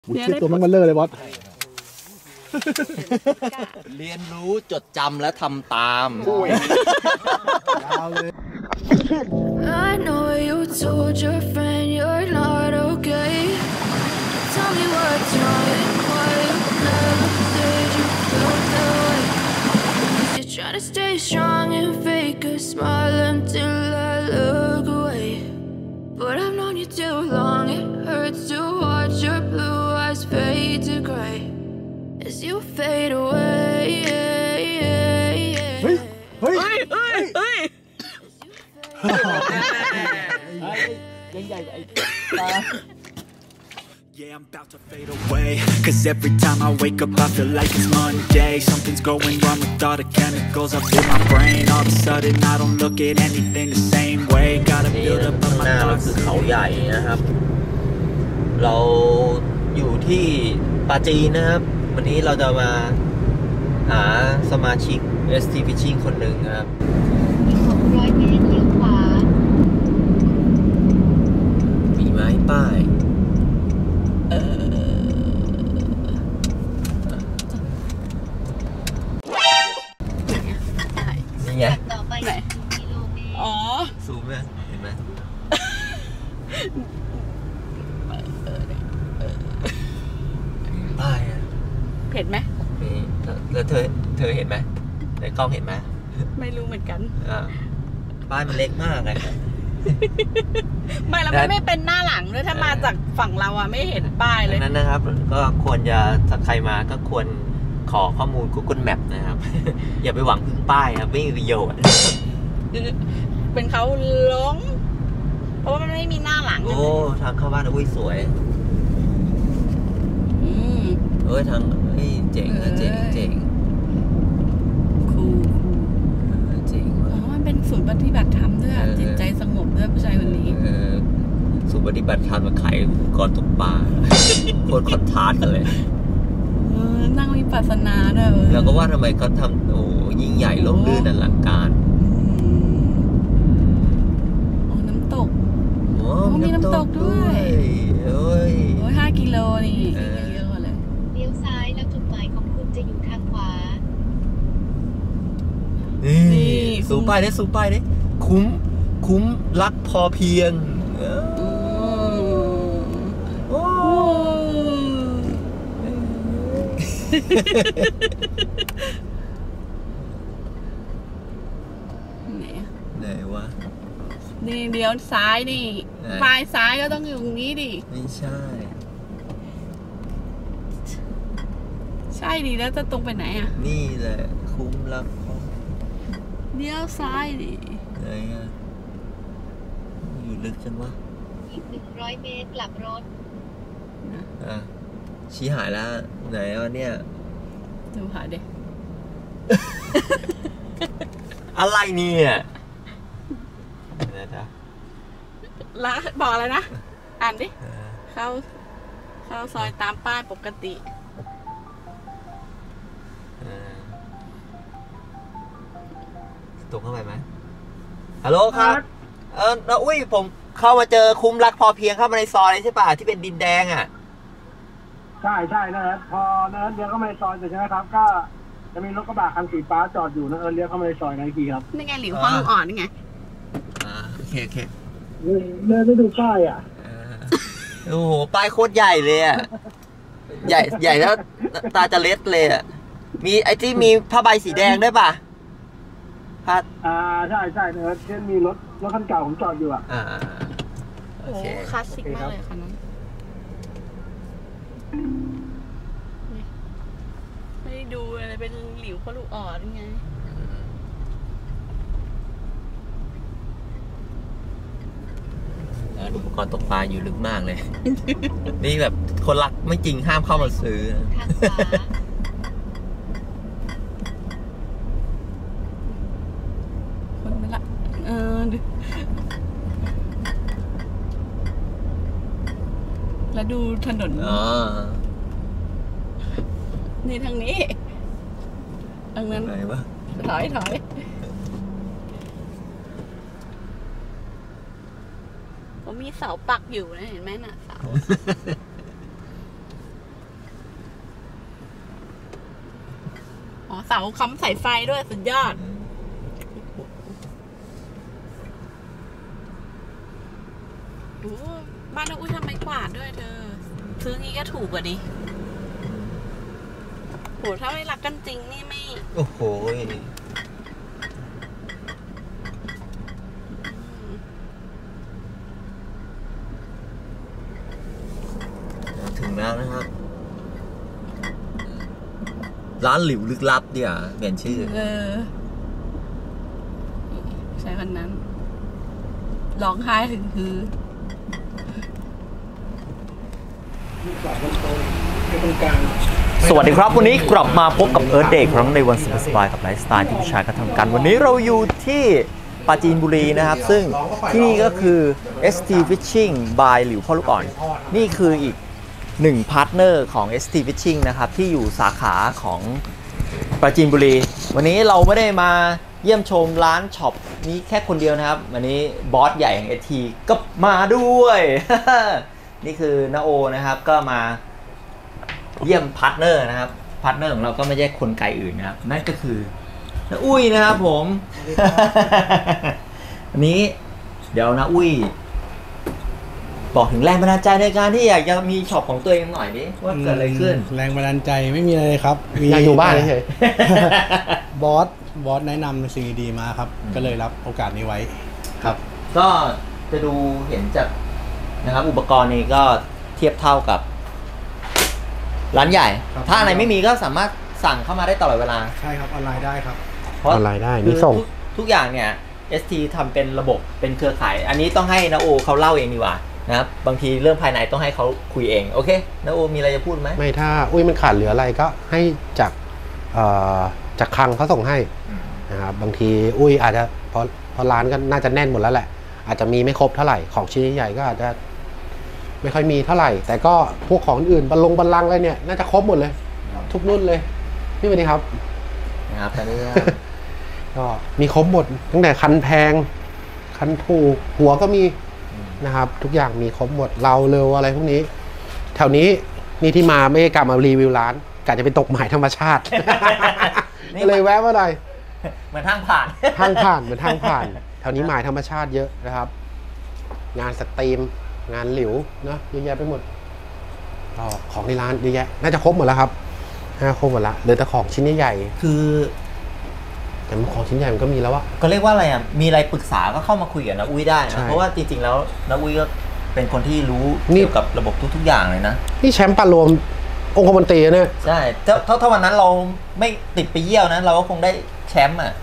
เช็ดตัวมันเลอะเลยบอสเรียนรู้จดจำและทำตาม I know you told your friend you're not okay. Tell me what's wrong and why you never said you felt that way. You're trying to stay strong and fake a smile until I look away. But I've known you too long, it hurts to watch your blue eyes fade to gray as you fade away. เฮ้ยยังใหญ่ไอ้ตา Yeah, I'm about to fade away. Cause every time I wake up I feel like it's Monday. Something's going wrong with all the chemicals up in my brain. All of a sudden I don't look at anything the same way. Gotta build up on my thoughts. คือเขาใหญ่นะครับเราอยู่ที่ปาจีนนะครับวันนี้เราจะมาหาสมาชิก ST Fishing คนหนึ่งครับอีก600 เมตรเลี้ยวขวามีไม้ป้ายนี่ไงต่อไป2 กิโลเมตรอ๋อซูมเลยเห็นไหมป้ายอ่ะเผ็ดไหมแล้วเธอเห็นไหมในกล้องเห็นไหมไม่รู้เหมือนกันป้ายมันเล็กมากเลยไม่แล้วไม่เป็นหน้าหลังด้วยถ้ามาจากฝั่งเราอะไม่เห็นป้ายเลยนั้นนะครับก็ควรจะถ้าใครมาก็ควรขอข้อมูล Google Map นะครับ อย่าไปหวังพึ่งป้ายครับไม่มีประโยชน์เป็นเขาล้งเพราะว่ามันไม่มีหน้าหลังโอ้ทางเข้าบ้านอุ้ยสวยทางเจ๋งนะเจ๋งคูเจ๋งว่ะมันเป็นศูนย์ปฏิบัติธรรมด้วยจิตใจสงบด้วยผู้ชายคนนี้ศูนย์ปฏิบัติธรรมมาขายก่อนตกปลาโคตรคอนทราสต์กันเลยนั่งวิปัสสนาด้วยแล้วก็ว่าทำไมเขาทำโอ้ยิ่งใหญ่ล่มลื่นอลังการน้ำตกมีน้ำตกด้วย5 กิโลนี่เยอะเลยเลี้ยวซ้ายแล้วจุดหมายของคุณจะอยู่ทางขวานี่สูงไปได้สูงไปได้คุ้มรักพอเพียงไหนวะนี่เดี๋ยวซ้ายนี่ปลายซ้ายก็ต้องอยู่ตรงนี้ดิไม่ใช่ใช่ดิแล้วจะตรงไปไหนอ่ะนี่แหละคุ้มรักเดี๋ยวซ้ายดิไหนอ่ะอยู่ลึกจังวะอีก100 เมตรกลับรถชี้หายแล้วไหนวะเนี่ยดูหาเด็กอะไรเนี่ยละบอกอะไรนะอ่านดิเข้าซอยตามป้ายปกติตรงเข้าไปไหมฮัลโหลครับน้าอุ้ยผมเข้ามาเจอคุ้มรักพอเพียงเข้ามาในซอยใช่ป่ะที่เป็นดินแดงอ่ะใช่นะครับพอเนินเลี้ยวเข้ามาในซอยใช่ไหมครับก็จะมีรถกระบะคันสีฟ้าจอดอยู่นะเลี้ยวเข้ามาในซอยนั่นทีครับนี่ไงหลิวห้องอ่อนนี่ไงโอเคเนินได้ดูป้ายอ่ะโอ้โหป้ายโคตรใหญ่เลยอ่ะใหญ่แล้วตาจะเล็ดเลยอ่ะมีไอ้ที่มีผ้าใบสีแดงด้วยป่ะใช่เนินเช่นมีรถคันเก่าผมจอดอยู่อ่ะโอ้คลาสสิกมากเลยคันนั้นไม่ดูอะไรเป็นหลิวเขาลูกอ่อนไงอุปกรณ์ตกปลาอยู่ลึกมากเลย นี่แบบคนรักไม่จริงห้ามเข้ามาซื้อคนไม่ละแล้วดูถนนนี่ทางนี้ทางนั้นถอยผมมีเสาปักอยู่นะเห็นไหมน่ะเสาเสาค้ำสายไฟด้วยสุดยอดบ้านน้องอุ้ยทำไม้กวาดด้วยเธอซื้องี้ก็ถูกกว่าดิโหถ้าไม่รักกันจริงนี่ไม่โอ้โหถึงแล้วนะครับร้านหลิวลึกลับเดี๋ยวเปลี่ยนชื่อใช่คนนั้นร้องไห้ถึงคือสวัสดีครับวันนี้กลับมาพบกับเอิร์ธเดย์ครั้งในวันสบายๆกับไลฟ์สไตล์ที่ผู้ชายก็ทำกันวันนี้เราอยู่ที่ปราจีนบุรีนะครับซึ่งที่นี่ก็คือ ST Fishing by หลิวพ่อลูกอ่อนนี่คืออีก1พาร์ทเนอร์ของ ST Fishing นะครับที่อยู่สาขาของปราจีนบุรีวันนี้เราไม่ได้มาเยี่ยมชมร้านช็อปนี้แค่คนเดียวนะครับวันนี้บอสใหญ่ของ ST ก็มาด้วย นี่คือณโอนะครับก็มาเยี่ยมพาร์ทเนอร์นะครับพาร์ทเนอร์ของเราก็ไม่ใช่คนไกลอื่นนะครับนั่นก็คือณอุ้ยนะครับผมวันนี้เดี๋ยวณอุ้ยบอกถึงแรงบันดาลใจในการที่อยากจะมีช็อปของตัวเองหน่อยดิว่าเกิดอะไรขึ้นแรงบันดาลใจไม่มีอะไรเลยครับอยากอยู่บ้านเฉยบอสแนะนำสิ่งดีๆมาครับก็เลยรับโอกาสนี้ไว้ครับก็จะดูเห็นจากนะครับอุปกรณ์นี้ก็เทียบเท่ากับร้านใหญ่ถ้าอะไรไม่มีก็สามารถสั่งเข้ามาได้ตลอดเวลาใช่ครับออนไลน์ได้ครับออนไลน์ได้มีส่งทุกอย่างเนี่ย ST ทำเป็นระบบเป็นเครือข่ายอันนี้ต้องให้ณโอเขาเล่าเองดีกว่านะครับบางทีเรื่องภายในต้องให้เขาคุยเองโอเคณโอมีอะไรจะพูดไหมไม่ถ้าอุ้ยมันขาดเหลืออะไรก็ให้จากคลังเขาส่งให้นะครับบางทีอุ้ยอาจจะพอร้านก็น่าจะแน่นหมดแล้วแหละอาจจะมีไม่ครบเท่าไหร่ของชิ้นใหญ่ก็อาจจะไม่ค่อยมีเท่าไหร่แต่ก็พวกของอื่นบัลลังอะไรเนี่ยน่าจะครบหมดเลยทุกรุ่นเลยพี่สวัสดีครับนะครับตอนนี้ก็มีครบหมดตั้งแต่คันแพงคันถูกหัวก็มีนะครับทุกอย่างมีครบหมดเราเร็วอะไรพวกนี้แถวนี้นี่ที่มาไม่ได้กลับมารีวิวร้านกะจะไปตกหมายธรรมชาติเลยแวะมาหน่อยเหมือนทางผ่านเหมือนทางผ่านแถวนี้หมายธรรมชาติเยอะนะครับงานสตรีมงานหลิวนะเยอะแยะไปหมดของในร้านเยอะแยะน่าจะครบหมดแล้วครับครบหมดแล้วเหลือแต่ของชิ้นใหญ่คือแต่ของชิ้นใหญ่มันก็มีแล้วว่าก็เรียกว่าอะไรอ่ะมีอะไรปรึกษาก็เข้ามาคุยกับณอุ้ยได้นะเพราะว่าจริงๆแล้วณอุ้ยก็เป็นคนที่รู้เกี่ยวกับระบบทุกๆอย่างเลยนะนี่แชมป์ปารวมองคมนตรีเนี่ยใช่ถ้าวันนั้นเราไม่ติดไปเยี่ยวนะเราก็คงได้แชมป์อ่ะ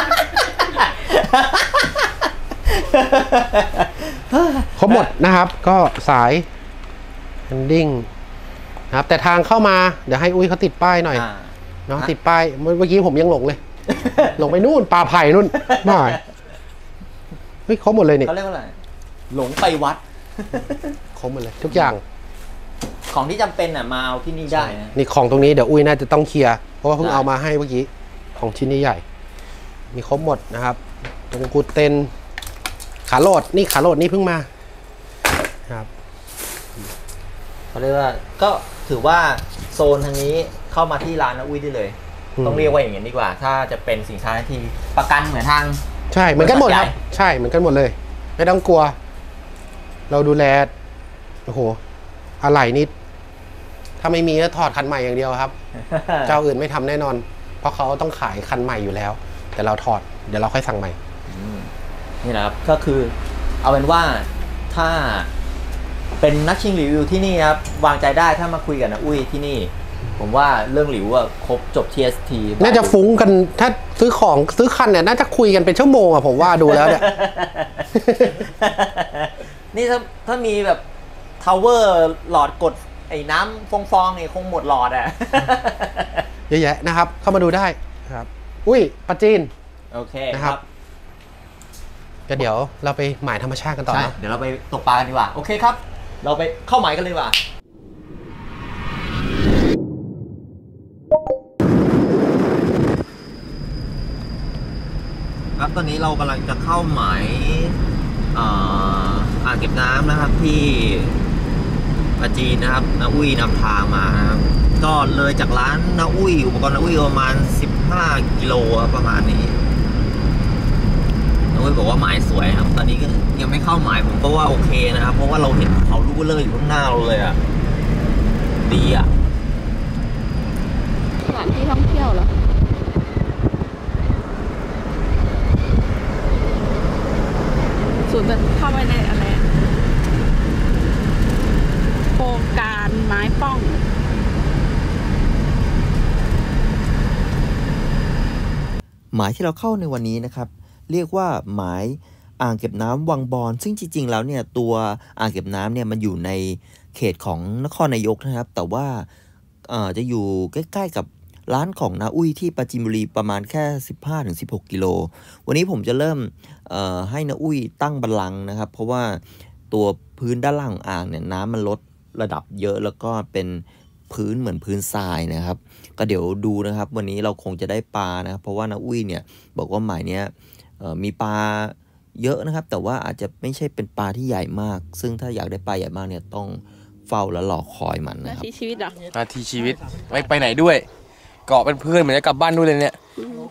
ครบหมดนะครับก็สายแฮนดิ้งนะครับแต่ทางเข้ามาเดี๋ยวให้อุ้ยเขาติดป้ายหน่อยเนาะติดป้ายเมื่อกี้ผมยังหลงเลยหลงไปนู่นป่าไผ่นู่นไม่เฮ้ยครบหมดเลยนี่เขาเรียกว่าอะไรหลงไปวัดครบหมดเลยทุกอย่างของที่จำเป็นอ่ะมาเอาที่นี่ได้นะนี่ของตรงนี้เดี๋ยวอุ้ยน่าจะต้องเคลียร์เพราะว่าเพิ่งเอามาให้เมื่อกี้ของชิ้นนี้ใหญ่มีครบหมดนะครับตรงกูเต็นขาโหลดนี่เพิ่งมาครับเขาเรียกว่าก็ถือว่าโซนทางนี้เข้ามาที่ร้านณอุ้ยได้เลยต้องเรียกว่าอย่างนี้ดีกว่าถ้าจะเป็นสินค้าที่ประกันเหมือนทางใช่เหมือนกันหมดครับใช่เหมือนกันหมดเลยไม่ต้องกลัวเราดูแลโอ้โหอะไรนิดถ้าไม่มีก็ถอดคันใหม่อย่างเดียวครับ เจ้าอื่นไม่ทำแน่นอนเพราะเขาต้องขายคันใหม่อยู่แล้วแต่เราถอดเดี๋ยวเราค่อยสั่งใหม่นี่นะครับก็คือเอาเป็นว่าถ้าเป็นนักชิงรีวิวที่นี่ครับวางใจได้ถ้ามาคุยกับณอุ้ยที่นี่ผมว่าเรื่องหลิวอะครบจบ TST น่าจะฟุ้งกันถ้าซื้อคันเนี่ยน่าจะคุยกันเป็นชั่วโมงอะผมว่าดูแล้วเนี่ยนี่ถ้ามีแบบทาวเวอร์หลอดกดไอ้น้ำฟองๆเนี่ยคงหมดหลอดอะเยอะแยะนะครับเข้ามาดูได้ครับอุ้ยปราจีนโอเคนะครับก็เดี๋ยวเราไปหมายธรรมชาติกันต่อนะเดี๋ยวเราไปตกปลากันดีกว่าโอเคครับเราไปเข้าหมายกันเลยดีกว่าครับตอนนี้เรากำลังจะเข้าหมายอ่างเก็บน้ำนะครับที่ปราจีนนะครับณอุ้ยนำทางมานะครับก็เลยจากร้านนาอุ้ยอุปกรณ์นาอุ้ยประมาณ15 กิโลประมาณนี้นาอุ้ยบอกว่าหมายสวยครับตอนนี้ก็ยังไม่เข้าหมายผมก็ว่าโอเคนะครับเพราะว่าเราเห็นเขาลูกเบลออยู่ข้างหน้าเราเลยอ่ะดีอ่ะสถานที่ท่องเที่ยวเหรอศูนย์เข้าไปในอะไรโครงการไม้ป้องหมายที่เราเข้าในวันนี้นะครับเรียกว่าหมายอ่างเก็บน้ำวังบอนซึ่งจริงๆแล้วเนี่ยตัวอ่างเก็บน้ำเนี่ยมันอยู่ในเขตของนครนายกนะครับแต่ว่าจะอยู่ใกล้ๆกับร้านของนาอุ้ยที่ปราจีนบุรีประมาณแค่ 15-16 กิโลวันนี้ผมจะเริ่มให้นาอุ้ยตั้งบัลลังก์นะครับเพราะว่าตัวพื้นด้านล่างของอ่างเนี่ยน้ำมันลดระดับเยอะแล้วก็เป็นพื้นเหมือนพื้นทรายนะครับก็เดี๋ยวดูนะครับวันนี้เราคงจะได้ปลานะครับเพราะว่านาอุ้ยเนี่ยบอกว่าหมายเนี้ยมีปลาเยอะนะครับแต่ว่าอาจจะไม่ใช่เป็นปลาที่ใหญ่มากซึ่งถ้าอยากได้ปลาใหญ่มากเนี่ยต้องเฝ้าและรอคอยมันนะครับนาทีชีวิตเหรอนาทีชีวิตไม่ไปไหนด้วยเกาะเป็นเพื่อนเหมือนจะกลับบ้านด้วยเลยเนี่ย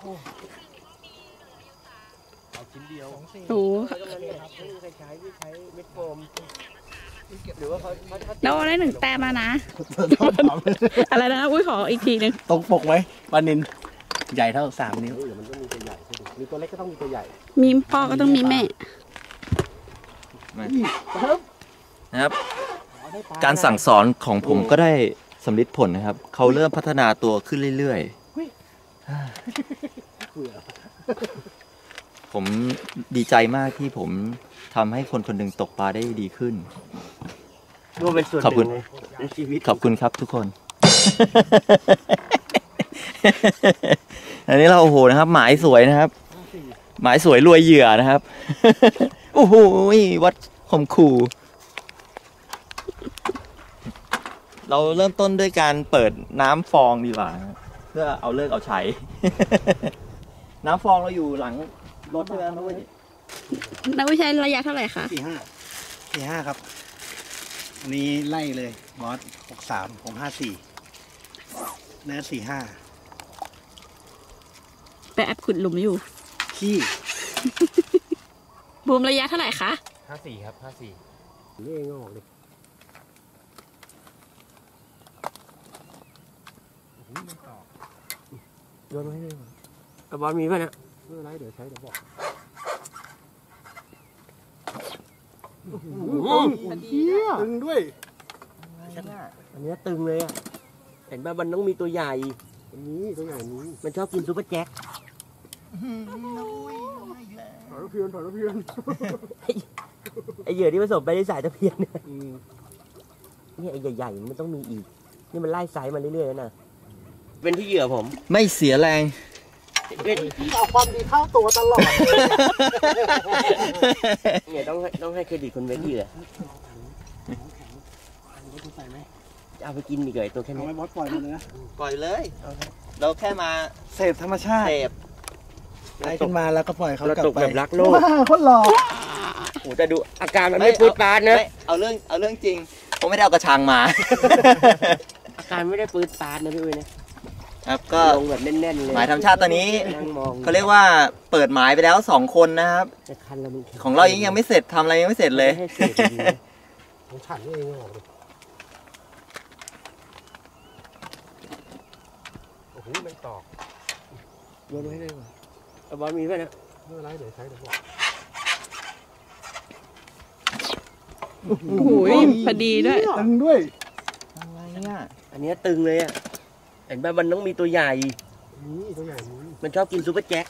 โอ้แล้วได้1 แต้มมานะอะไรนะอุ้ยขออีกทีนึงตรงปกไหมปลานิลใหญ่เท่า3 นิ้วมันต้องมีตัวใหญ่มีตัวเล็กก็ต้องมีตัวใหญ่มีพ่อก็ต้องมีแม่นะครับการสั่งสอนของผมก็ได้สำลิดผลนะครับเขาเริ่มพัฒนาตัวขึ้นเรื่อยๆผมดีใจมากที่ผมทำให้คนคนหนึ่งตกปลาได้ดีขึ้นขอบคุณขอบคุณครับทุกคน อันนี้เราโอ้โหนะครับหมายสวยนะครับหมายสวยรวยเหยื่อนะครับ โอ้โหวัดข่มขู่เราเริ่มต้นด้วยการเปิดน้ำฟองดีกว่าเพื่อเอาเลิกเอาใช้ น้ำฟองเราอยู่หลังรถใช่ไหมนะเว้ยนักวิจัยระยะเท่าไหร่คะ 45ครับอันนี้ไล่เลยบอส63ผม54เนื้อ45 ไปแอบขุดหลุมอยู่ขี้บูมระยะเท่าไหร่คะ 54ครับ54 นี่เองออกเลยโยนไว้เลยบอลมีป่ะเนี่ยไม่เป็นไรเดี๋ยวใช้เดี๋ยวบอกตึงด้วยอันนี้ตึงเลยอ่ะเห็นป่ะมันต้องมีตัวใหญ่อันนี้ตัวใหญ่นี้มันชอบกินซุปเปอร์แจ็คถอยเพียนไอเหยื่อที่ผสมไปในสายตะเพียนเนี่ยนี่ไอใหญ่ๆมันต้องมีอีกนี่มันไล่ไซส์มาเรื่อยๆนะเป็นที่เหยื่อผมไม่เสียแรงเอาความดีเข้าตัวตลอดเนี่ยต้องให้เครดิตคนเว้นเหยื่อจะเอาไปกินอีกเลยตัวแค่นี้ไม่บอสปล่อยมันเลยนะปล่อยเลยเราแค่มาเสพธรรมชาติไล่ขึ้นมาแล้วก็ปล่อยเขากลับไปแบบรักโลกคนหล่อโอ้แต่ดูอาการมันไม่ปืดปาดนะเอาเรื่องจริงผมไม่ได้เอากระชังมาอาการไม่ได้ปืดปาดนะพี่อุ้ยนะครับก็ลงแบบแน่นๆเลยหมายธรรมชาติตอนนี้เขาเรียกว่าเปิดหมายไปแล้ว2 คนนะครับของเรายังไม่เสร็จทำอะไรยังไม่เสร็จเลยของฉันเองออกเลยโอ้โหไม่ตอกโยนไว้เลยบอลมีป่ะเนี่ยไม่เป็นไรเดี๋ยวใช้เดี๋ยวบอกโอ้โหพอดีด้วยตึงด้วยอะไรเนี่ยอันนี้ตึงเลยอ่ะเห็นป่ะมันต้องมีตัวใหญ่นี่ตัวใหญ่มันชอบกินซุปเปอร์แจ็ค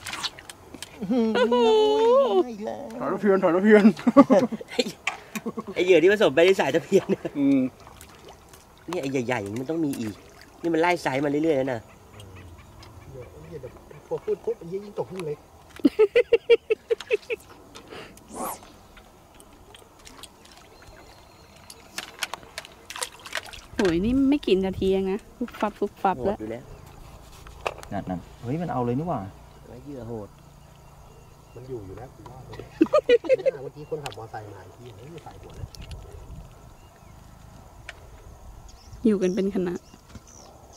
ถอยรถเพียนไอเหยื่อที่ผสมไปในสายตะเพียนเนี่ยนี่ไอใหญ่ๆมันต้องมีอีกนี่มันไล่ไซส์มาเรื่อยๆนะพอพูดปุ๊บยิ่งตกขึ้นเล็กโหยนี่ไม่กี่นาทีเองนะฟุบฟับแล้วนั่นเฮ้ยมันเอาเลยนี่หว่าเหยื่อโหดมันอยู่แล้วคุณว่าเลยเมื่อกี้คนขับมอเตอร์ไซค์มาที่ไม่มีสายหัวเลยอยู่กันเป็นคณะ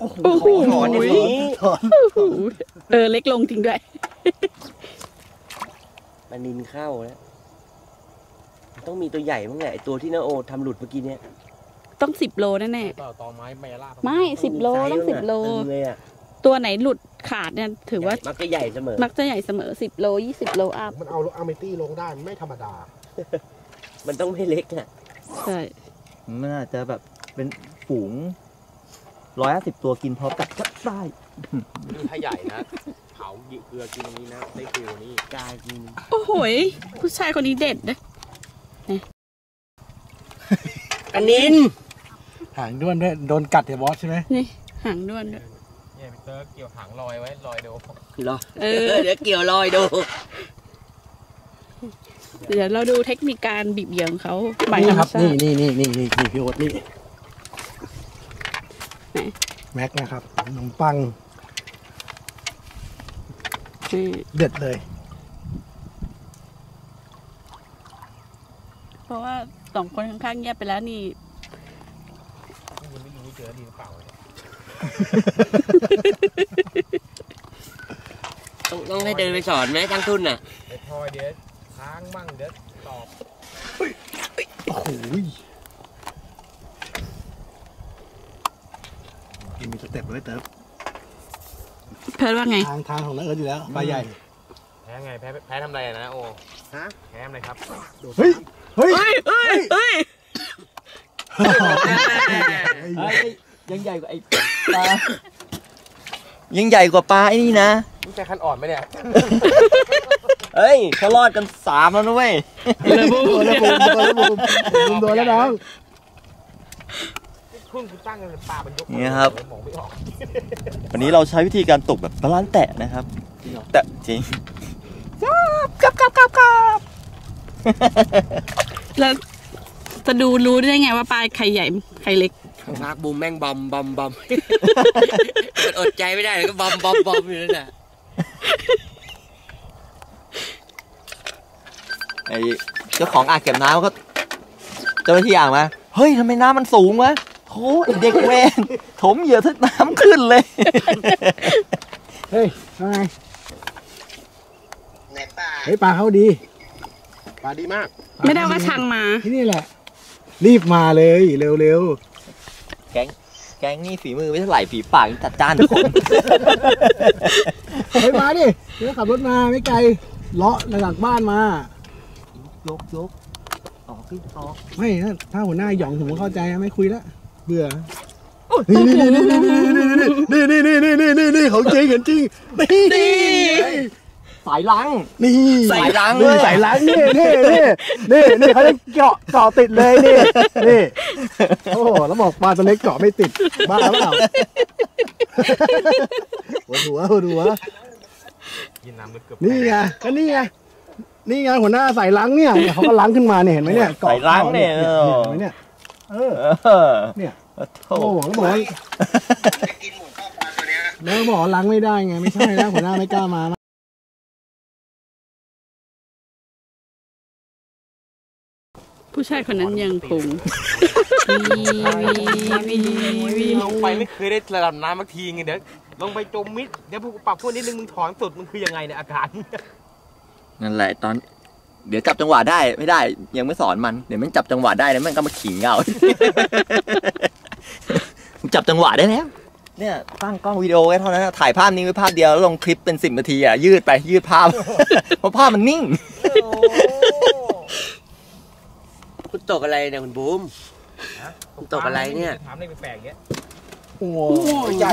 โอ้โหเล็กลงจริงด้วยปลานินเข้าแล้วต้องมีตัวใหญ่บ้างแหละตัวที่น้าโอทำหลุดเมื่อกี้เนี้ยต้อง10 โลแน่ต่อไม้ไม่ล่าไม่10 โลต้อง10 โลตัวไหนหลุดขาดเนี่ยถือว่ามักจะใหญ่เสมอ 10 โล20 โลอัพมันเอาอาร์เมตี้ลงได้ไม่ธรรมดามันต้องไม่เล็กอ่ะใช่มันอาจจะแบบเป็นฝูง150 ตัวกินพร้อมกับก็ได้ถ้าใหญ่นะเผาเกลือกินนี้นะได้เกลือนี่กายกินโอ้โหผู้ชายคนนี้เด็ดนะอันนินหางด้วนด้วยโดนกัดเดี๋ยวบอสใช่ไหมนี่หางด้วนด้วยเนี่ยพี่เตอร์เกี่ยวหางลอยไว้ลอยดูเหรอเดี๋ยวเกี่ยวลอยดูเดี๋ยวเราดูเทคนิคการบีบเหยื่อของเขานี่ครับนี่พี่โอ๊ตนี่แม็กนะครับขนมปังเด็ดเลยเพราะว่า2 คนข้างๆเงียบไปแล้วนี่ไม่รู้เจอดีหรือเปล่าต้องให้เดินไปสอนไหมตั้งทุนน่ะไปพอเดี๋ยวค้างมั่งเดี๋ยวตอบโอ้โหมีสเต็ปเลยเติร์ฟเพิร์ดว่าไงทางของน้าเอิร์ธอยู่แล้วปลาใหญ่แพ้ไงแพ้ทำไรนะโอฮะแพ้ทำไรครับเฮ้ยยังใหญ่กว่าไอ้ปลายังใหญ่กว่าปลาไอ้นี่นะนี่ใจคันอ่อนไหมเนี่ยเฮ้ยเขารอดกัน3แล้วนะเว้ยบูมโดนแล้วน้องนี่ครับวันนี้เราใช้วิธีการตกแบบบาลานซ์แตะนะครับแตะจริงกับแล้วจะรู้ได้ไงว่าปลาใครใหญ่ใครเล็กมากบูมแม่งบอมมันอดใจไม่ได้เลยก็บอมอยู่นั่นแหละไอ้เจ้าของอ่างเก็บน้ำก็เจ้าหน้าที่อ่างมาเฮ้ยทำไมน้ำมันสูงวะโอ้เด็กเวนถมเหยื่อทึกน้ำขึ้นเลยเฮ้ยไงเฮ้ยปลาเขาดีปลาดีมากไม่ได้ว่าชังมาที่นี่แหละรีบมาเลยเร็วแก๊งนี่ฝีมือไม่เท่าไหร่ฝีปากจัดจ้านทุกคนเฮ้ยมาดิเดี๋ยวขับรถมาไม่ไกลเลาะหลังบ้านมายกขึ้นไม่ถ้าหัวหน้าหยองผมก็เข้าใจไม่คุยแล้วเบื่อนี่ของจริงเห็นจริงนี่สายลังนี่สายลังนี่เขาจะเกาะติดเลยนี่โอ้โหแล้วบอกปลาตัวเล็กเกาะไม่ติดบ้าเปล่าหัวนี่ไงก็นี่ไงหัวหน้าใส่ลังเนี่ยเขาก็ลังขึ้นมาเนี่ยเห็นไหมเนี่ยใส่ลังเนี่ยเห็นไหมเนี่ยเนี่ยโอ้โหแล้วบอกแล้วบอกลังไม่ได้ไงไม่ใช่แล้วหัวหน้าไม่กล้ามาผู้ชายคนนั้นยังคงลงไปไม่เคยได้ระดับน้ำมาทีไงเดี๋ยวลงไปจมมิดเดี๋ยวพวกปรับพวกนิดนึงมึงถอนสุดมึงคือยังไงเนี่ยอาการนั่นแหละตอนเดี๋ยวจับจังหวะได้ไม่ได้ยังไม่สอนมันเดี๋ยวมันจับจังหวะได้แล้วมันก็มาขิงเอาจับจังหวะได้แล้วเนี่ยตั้งกล้องวิดีโอไว้เท่านั้นถ่ายภาพนี้ไว้ภาพเดียวแล้วลงคลิปเป็น10 นาทีอ่ะยืดภาพเพราะภาพมันนิ่งคุณตกอะไรเนี่ยคุณบูมคุณตกอะไรเนี่ยถามอะไรแปลกๆเงี้ยโอ้ให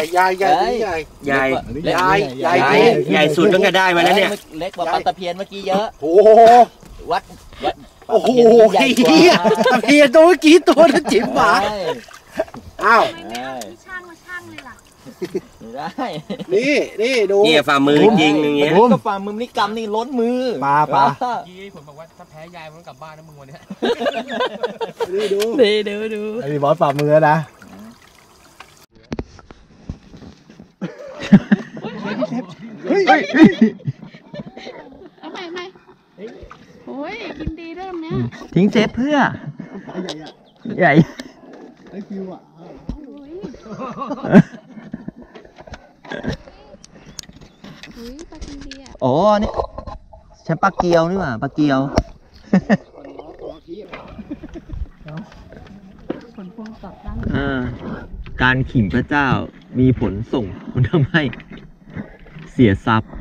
ญ่สุดตั้งแต่ได้มาแล้วเนี่ยเล็กกว่าปลาตะเพียนเมื่อกี้เยอะโอ้วัดโอ้โหตะเพียนตัวเมื่อกี้ตัวนั้นจิ๋มหมาอ้าวช่างเลยล่ะได้นี่ดูนี่ฝ่ามือจริงอย่างเงี้ยก็ฝ่ามือนี่กำนี่ล้นมือปลายี่ผมบอกว่าถ้าแพ้ยายมันกลับบ้านนะมึงวันนี้ดูไอ้บอสฝ่ามือนะเอาใหม่โอ้ยกินดีเริ่มเนี้ยทิ้งเซฟเพื่อใหญ่ไอ้คิวอ่ะอุ้ยปลากินดีอ่ะอ๋อนี่ฉันปลาเกียวนี่หว่าปลาเกียวผลพวงกลับด้านการขิงพระเจ้ามีผลส่งมันทำให้เสียทรัพย์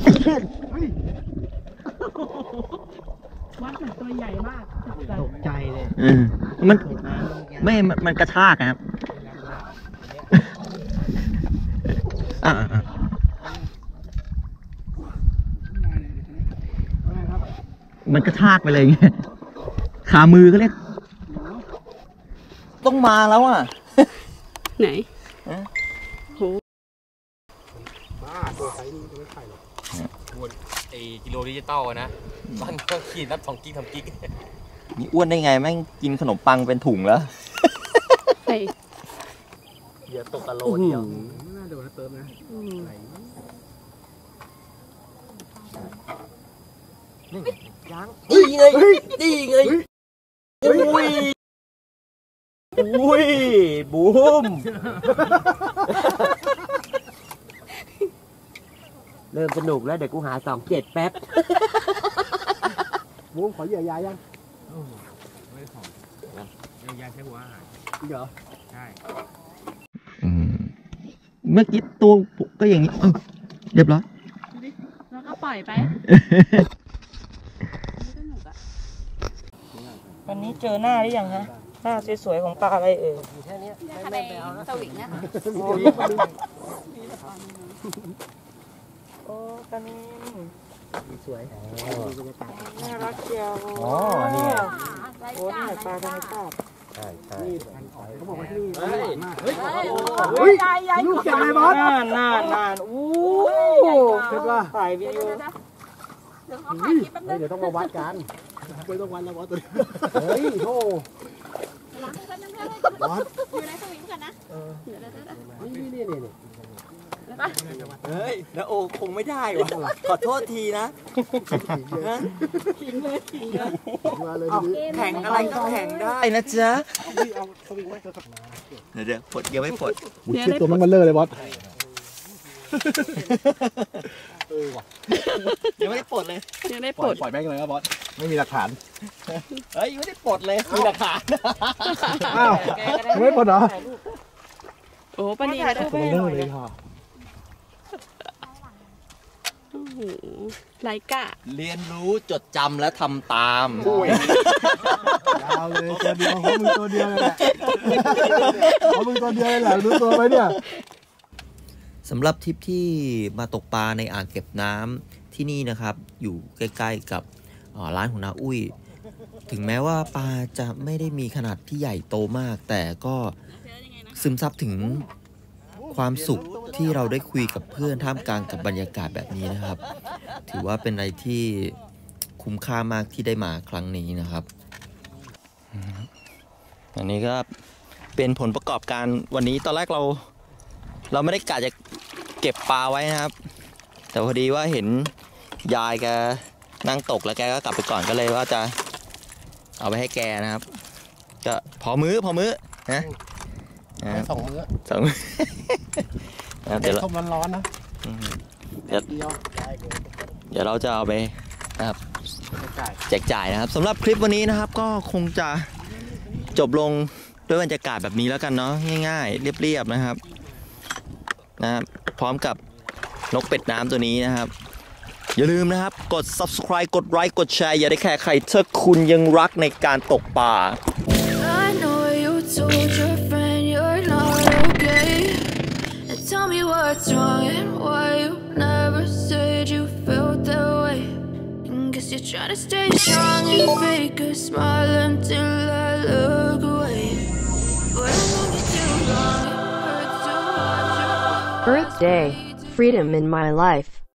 วัดเหมือนตัวใหญ่มากตกใจเลยมันกระชากครับ มันกระชากไปเลยไงขามือก็เรียกต้องมาแล้วอ่ะไหนโหไอ้กิโลดิจิตอลนะมันก็ขีดนับ2 กิก 3 กิกนี่อ้วนได้ไงแม่งกินขนมปังเป็นถุงแล้วเดี๋ยวตกกะโลเดียวน่าโดนนะเติมนะยังนี่ไงนี่ไงอุ้ยบูมเริ่มสนุกแล้วเดี๋ยวกูหา27แป๊บบูมขอเหยื่อยายังยาใช้หัวอาหารเหรอใช่เมื่อกี้ตัวก็อย่างนี้เรียบร้อยแล้วก็ปล่อยไปสนุกอ่ะวันนี้เจอหน้าหรือยังฮะหน้าสวยๆของปลาอะไรเอ่ยทะเลสวิงนะโอ้ปลานิลสวยน่ารักเชียวอ๋อนี่ไงโอ้นี่ปลาธรรมชาติใช่ใช่เขาบอกว่าที่นี่เฮ้ยมากเฮ้ยเฮ้ยลูกใหญ่เลยบอสนานอู้เห็นป่ะถ่ายวิดีโอเดี๋ยวต้องมาวัดกันไม่ต้องวัดแล้วบอสตัวนี้เฮ้ยโธ่บอสอยู่ในสวิงกันนะนี่เฮ้ยแล้วโอคงไม่ได้วะขอโทษทีนะทิ้งเลยมาเลยทีนี้แข่งอะไรก็แข่งได้ไอ้นะจ๊ะเอาสวิงไว้สักเดี๋ยวปลดยังไม่ปลดอุ้ยเชือกตัวมันเบลอเลยบอสว่ะยังไม่ได้ปลดเลยยังได้ปปลล่อยดปล่อยแม่งเลยนะบอสไม่มีหลักฐานเฮ้ยยังไม่ได้ปลดเลยมีหลักฐานอ้าวไม่ปลดเหรอโอ้ปลานิลตัวมันเบลอเลยค่ะโอ้โหไลกะเรียนรู้จดจำและทำตามยาวเลยตัวเดียวเขามึงตัวเดียวเลยแหละเขามึงตัวเดียวเลยแหละรู้ตัวไหมเนี่ยสำหรับทริปที่มาตกปลาในอ่างเก็บน้ำที่นี่นะครับ อยู่ใกล้ๆกับร้านของน้าอุ้ย ถึงแม้ว่าปลาจะไม่ได้มีขนาดที่ใหญ่โตมาก แต่ก็ซึมซับถึงความสุขที่เราได้คุยกับเพื่อนท่ามกลางกับบรรยากาศแบบนี้นะครับ ถือว่าเป็นอะไรที่คุ้มค่ามากที่ได้มาครั้งนี้นะครับ อันนี้ก็เป็นผลประกอบการวันนี้ตอนแรกเราไม่ได้กะจะเก็บปลาไว้นะครับ แต่พอดีว่าเห็นยายแกนั่งตกแล้วแกก็กลับไปก่อนก็เลยว่าจะเอาไปให้แกนะครับก็พอมื้อนะ 2 มื้อ 2 มื้อนะครับเดี๋ยวต้มร้อนๆนะเดี๋ยวเราจะเอาไปนะครับแจกจ่ายนะครับสำหรับคลิปวันนี้นะครับก็คงจะจบลงด้วยบรรยากาศแบบนี้แล้วกันเนาะง่ายๆเรียบๆนะครับพร้อมกับนกเป็ดน้ำตัวนี้นะครับอย่าลืมนะครับกด subscribe กดไลค์กดแชร์อย่าได้แค่ใครถ้าคุณยังรักในการตกปลา I know you told your friend you're not okay. And tell me what's wrong and why you never said you felt that way. And guess you're trying to stay strong and fake a smile until I look away. But I love you too long, it hurts to watch you. Earth Day, freedom in my life.